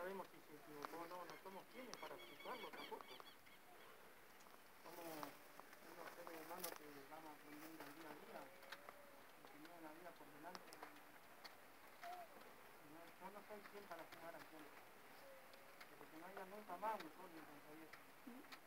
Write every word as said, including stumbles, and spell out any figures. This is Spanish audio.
sabemos si se equivocó o no, no somos quienes para juzgarlo tampoco. Somos unos seres humanos que vamos aprendiendo al día a día, que tenemos la vida por delante. No, yo no soy quien para juzgar a quien, porque si no haya nunca más un solo encontraría.